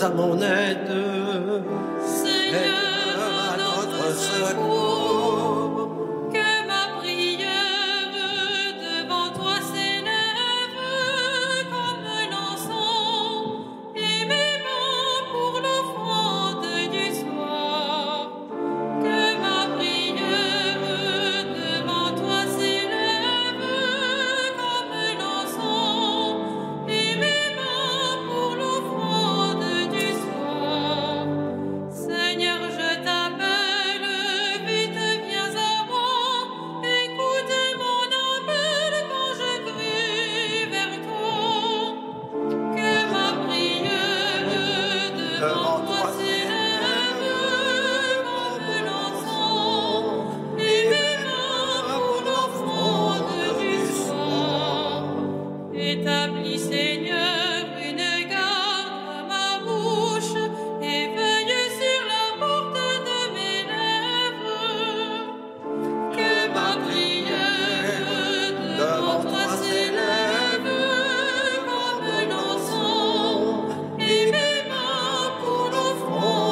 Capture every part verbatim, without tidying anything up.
à mon aide. Seigneur, à notre secours, que ma prière devant toi s'élève comme l'encens, et mes mains pour l'offrande du soir. Que ma prière devant toi s'élève comme l'encens, et mes mains pour l'offrande du soir. Seigneur, je t'appelle, vite viens à moi, écoute mon appel quand je crie vers toi. Que ma prière devant toi s'élève comme l'encens, et mes mains pour l'offrande du soir. Établis, Seigneur, une garde à ma bouche, et veille sur la porte de mes lèvres. Que ma prière devant toi s'élève comme l'encens, et mes mains pour l'offrande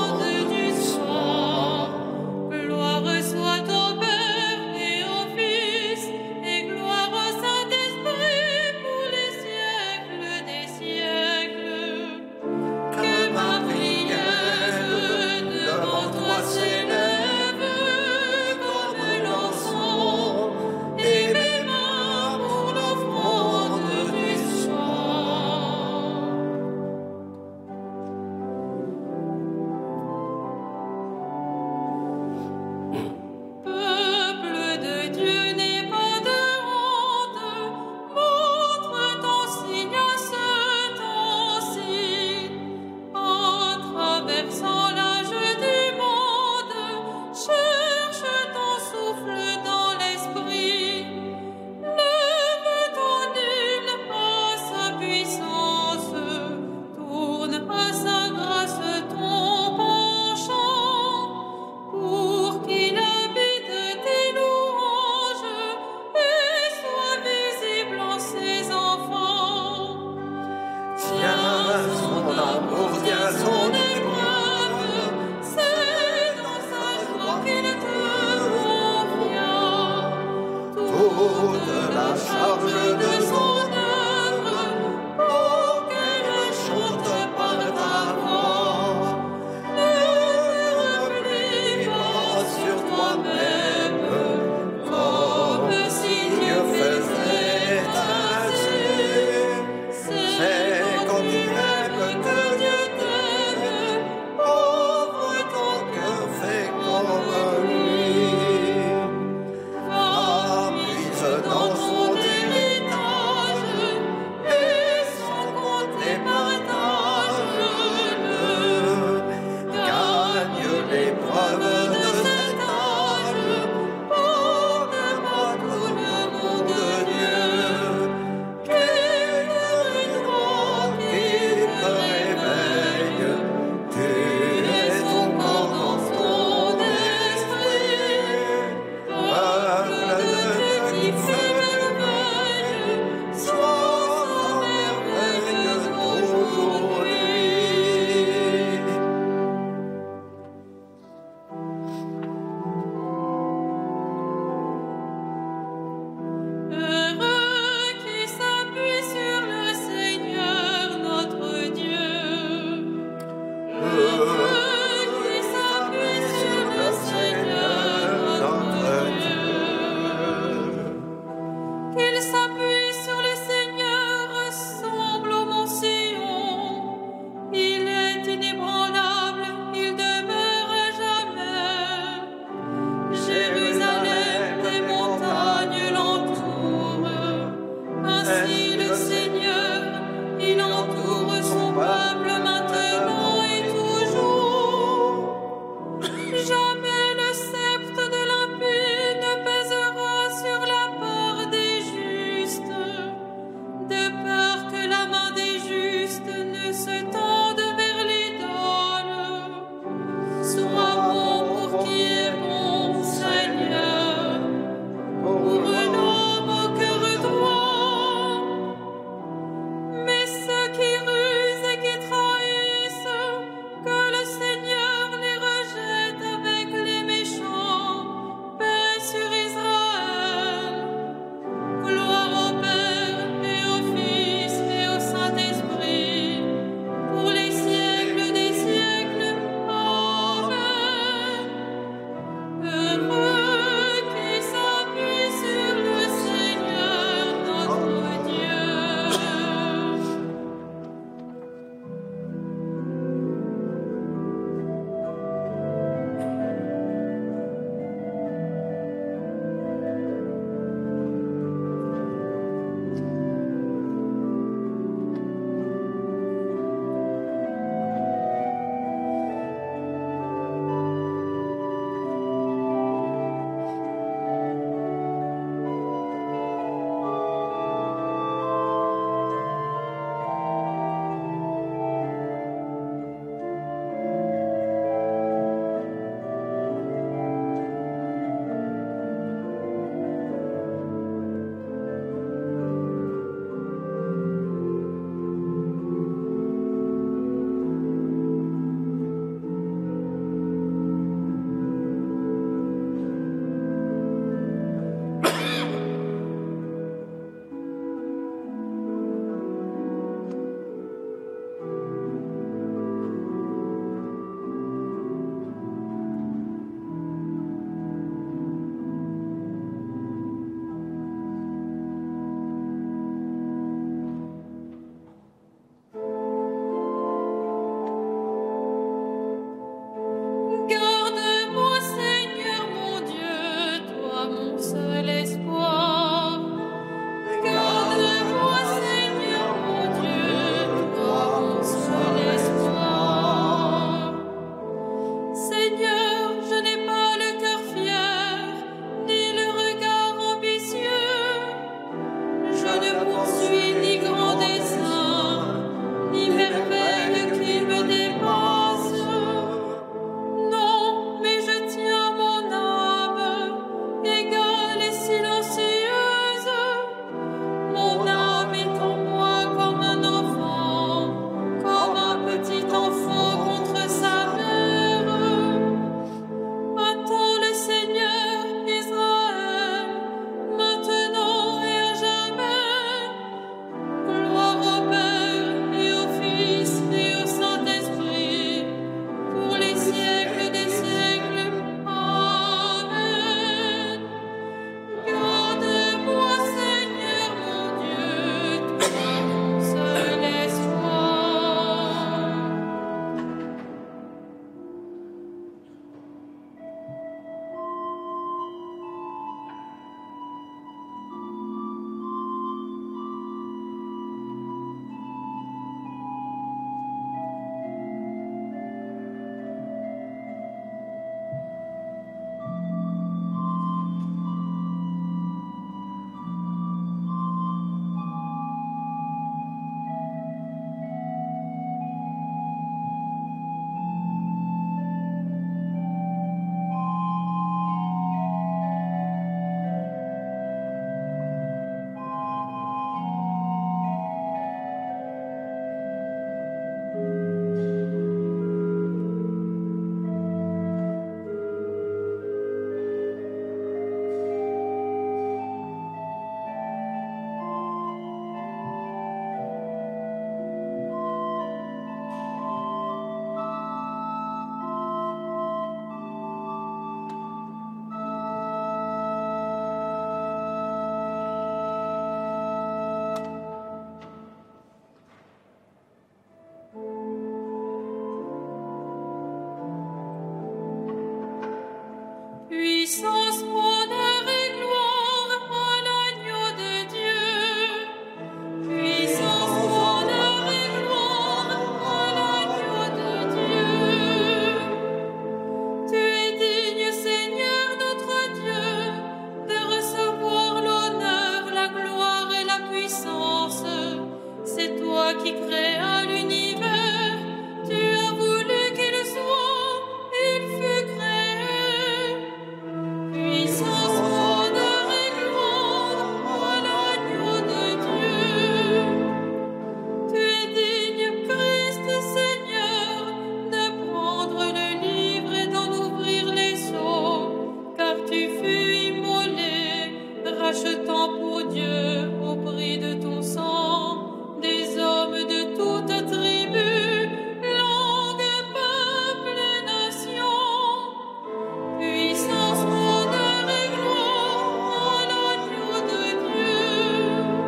Puissance, honneur et gloire à l'agneau de Dieu. Puissance, honneur et gloire à l'agneau de Dieu. Tu es digne, Seigneur notre Dieu, de recevoir l'honneur, la gloire et la puissance. C'est toi qui créas l'univers. Tu as voulu qu'il soit, il fut créé. Puissance, honneur et gloire à l'agneau de Dieu. Tu es digne, Christ Seigneur, de prendre le livre et d'en ouvrir les sceaux, car tu fus immolé, rachetant pour Dieu au prix de ton sang des hommes de toute tribu, langue, peuple et nation. Puissance, honneur et gloire à l'agneau de Dieu.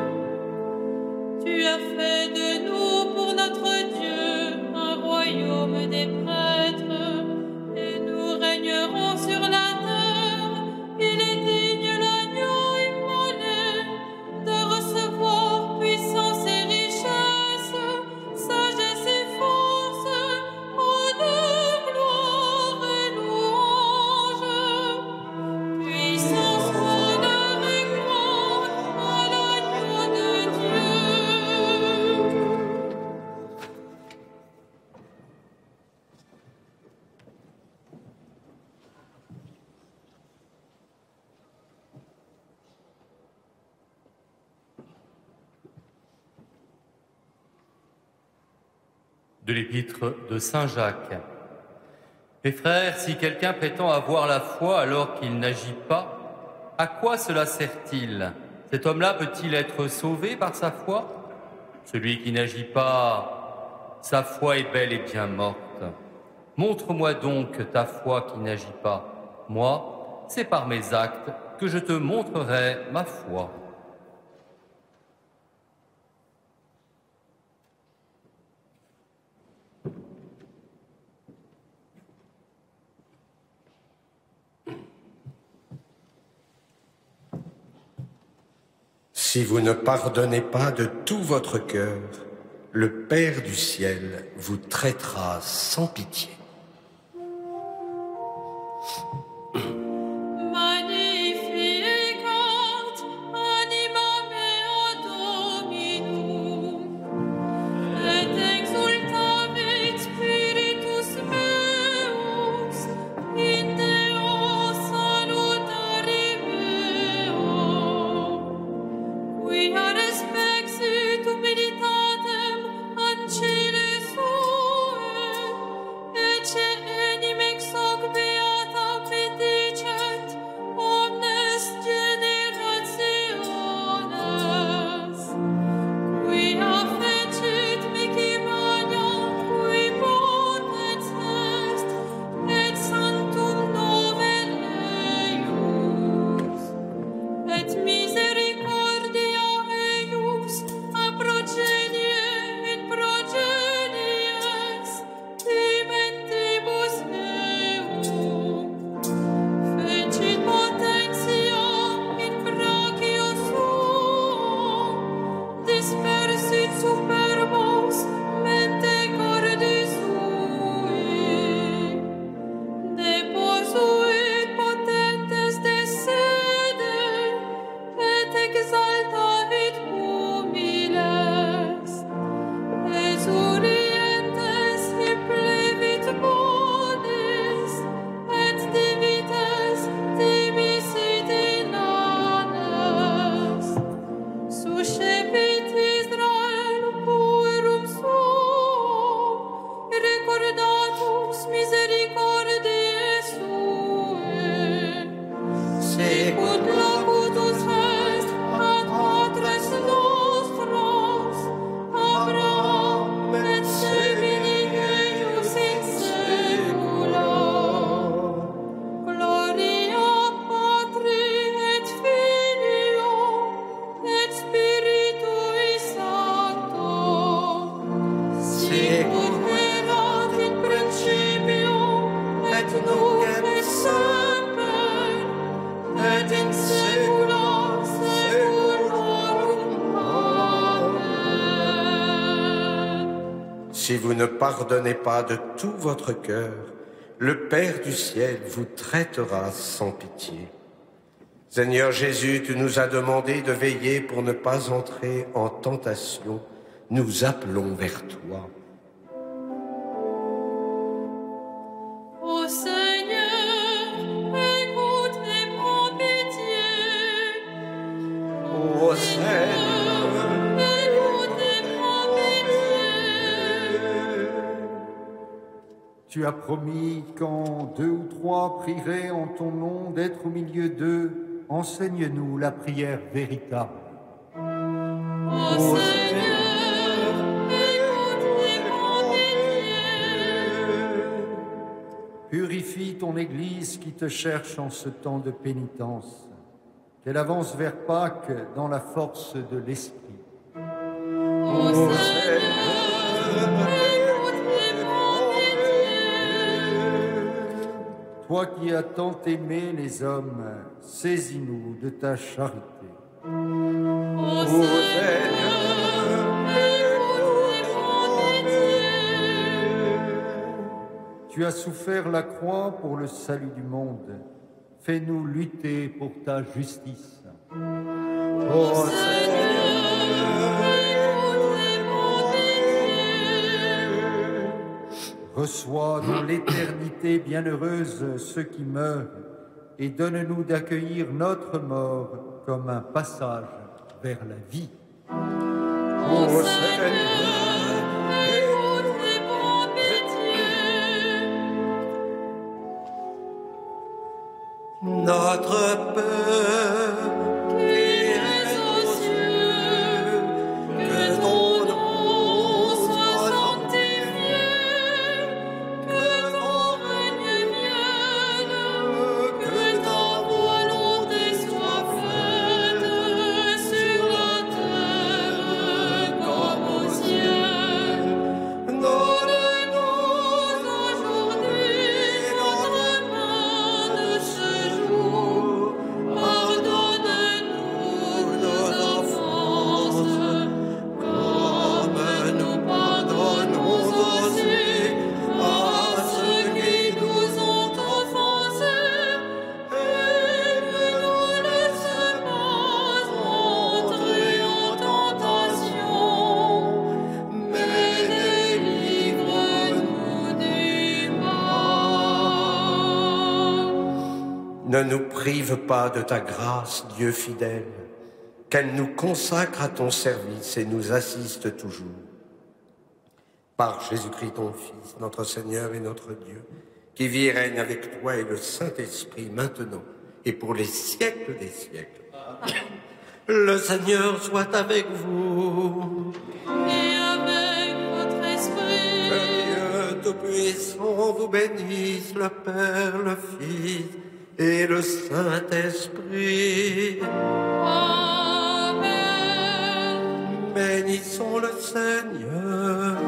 Tu as fait de nous pour notre Dieu un royaume des prêtres, et nous régnerons sur la terre. Il est digne, l'agneau immolé, de recevoir puissance et richesse, sagesse et force, honneur, gloire et louange. Puissance, honneur et gloire à l'agneau de Dieu. De l'épître de Saint Jacques. Mes frères, si quelqu'un prétend avoir la foi alors qu'il n'agit pas, à quoi cela sert-il? Cet homme-là peut-il être sauvé par sa foi? Celui qui n'agit pas, sa foi est belle et bien morte. Montre-moi donc ta foi qui n'agit pas. Moi, c'est par mes actes que je te montrerai ma foi. Si vous ne pardonnez pas de tout votre cœur, le Père du ciel vous traitera sans pitié. Magnificat anima mea Dominum, et exultavit spiritus meus in Deo salutari meo, quia respexit humilitatem ancile sue, et Si vous ne pardonnez pas de tout votre cœur, le Père du ciel vous traitera sans pitié. Seigneur Jésus, tu nous as demandé de veiller pour ne pas entrer en tentation. Nous appelons vers toi. Ô Seigneur, écoute et prends pitié. Ô Seigneur, écoute et prends pitié. Tu as promis quand deux ou trois prieraient en ton nom d'être au milieu d'eux. Enseigne-nous la prière véritable. Ô Seigneur, écoute et prends pitié. Purifie ton Église qui te cherche en ce temps de pénitence, qu'elle avance vers Pâques dans la force de l'Esprit. Ô Seigneur, écoute et prends pitié. Toi qui as tant aimé les hommes, saisis-nous de ta charité. Ô Seigneur, écoute et prends pitié. Tu as souffert la croix pour le salut du monde. Fais-nous lutter pour ta justice. Ô Seigneur, écoute et prends pitié. Reçois dans l'éternité bienheureuse ceux qui meurent et donne-nous d'accueillir notre mort comme un passage vers la vie. Ô Seigneur, écoute et prends pitié. notre Père, Qui es aux cieux, que ton nom soit sanctifié, que ton règne vienne, que ta volonté soit faite sur la terre comme au ciel. Donne-nous aujourd'hui notre pain de ce jour. Pardonne-nous nos offenses, comme nous pardonnons aussi à ceux qui nous ont offensés. Et ne nous laisse pas entrer en tentation, mais délivre-nous du mal. ne nous prive pas de ta grâce, Dieu fidèle, qu'elle nous consacre à ton service et nous assiste toujours. Par Jésus-Christ, ton Fils, notre Seigneur et notre Dieu, qui vit et règne avec toi et le Saint-Esprit maintenant et pour les siècles des siècles. Le Seigneur soit avec vous. Et avec votre esprit. Que Dieu Tout-Puissant vous bénisse, le Père, le Fils et le Saint-Esprit. Amen. Bénissons le Seigneur.